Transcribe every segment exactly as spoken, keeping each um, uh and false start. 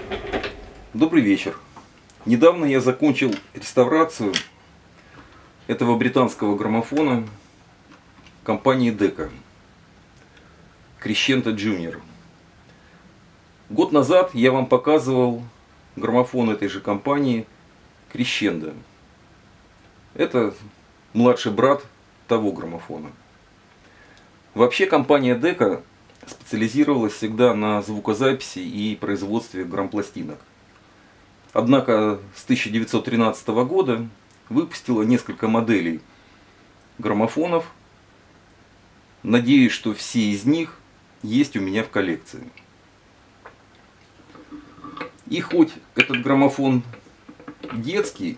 Добрый вечер. Недавно я закончил реставрацию этого британского граммофона компании Decca Crescendo Junior. Год назад я вам показывал граммофон этой же компании Crescendo. Это младший брат того граммофона. Вообще компания Decca специализировалась всегда на звукозаписи и производстве грампластинок. Однако с тысяча девятьсот тринадцатого года выпустила несколько моделей граммофонов. Надеюсь, что все из них есть у меня в коллекции. И хоть этот граммофон детский,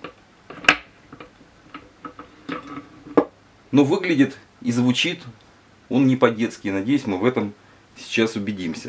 но выглядит и звучит он не по-детски. Надеюсь, мы в этом сейчас убедимся.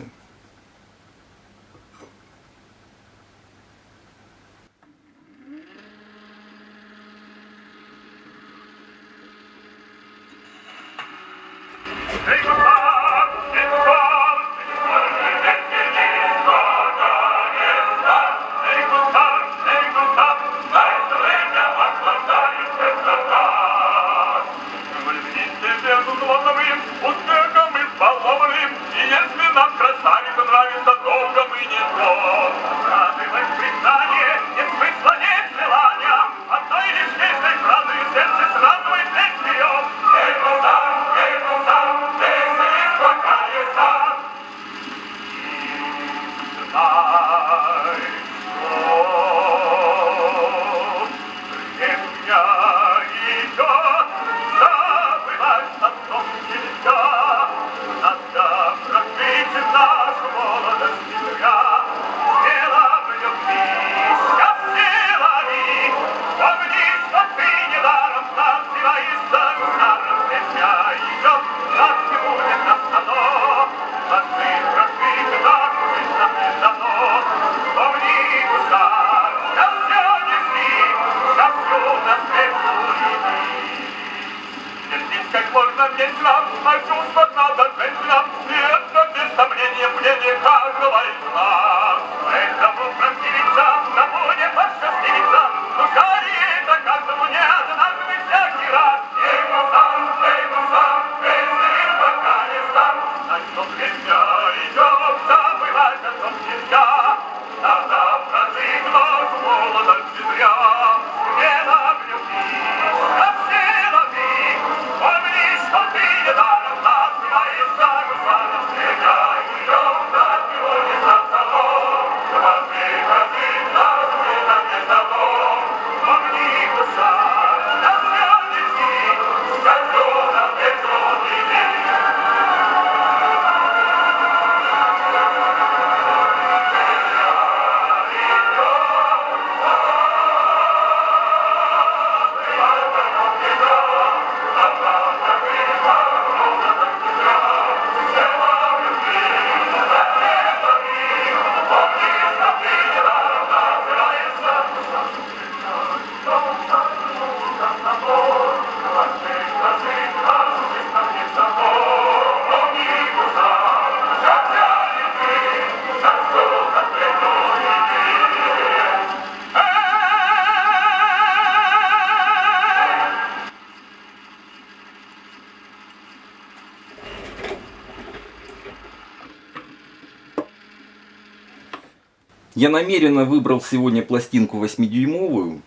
Я намеренно выбрал сегодня пластинку восьмидюймовую,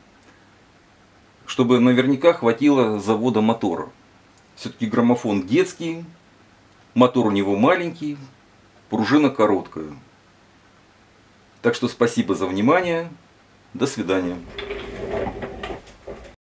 чтобы наверняка хватило завода мотора. Все-таки граммофон детский, мотор у него маленький, пружина короткая. Так что спасибо за внимание. До свидания.